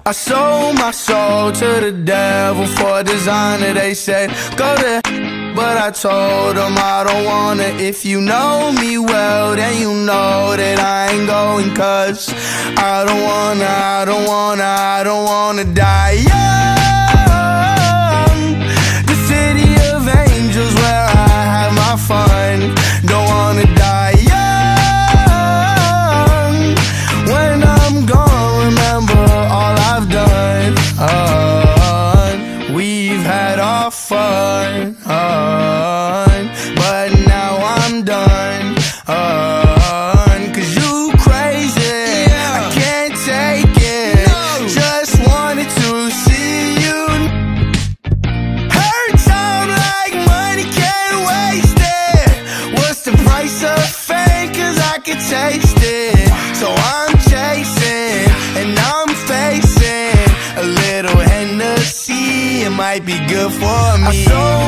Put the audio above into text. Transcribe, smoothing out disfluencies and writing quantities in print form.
I sold my soul to the devil for a designer. They said, go to but I told them I don't wanna. If you know me well, then you know that I ain't going. Cause I don't wanna die young. The city of angels where I have my fun. Don't wanna die young. When I'm gone, remember all I've done. We've had our fun, but now I'm done. Cause you crazy, I can't take it. Just wanted to see you. Hurt time like money, can't waste it. What's the price of fame? Cause I can taste it. So I'm chasing, and I'm facing a little Hennessy. It might be good for me.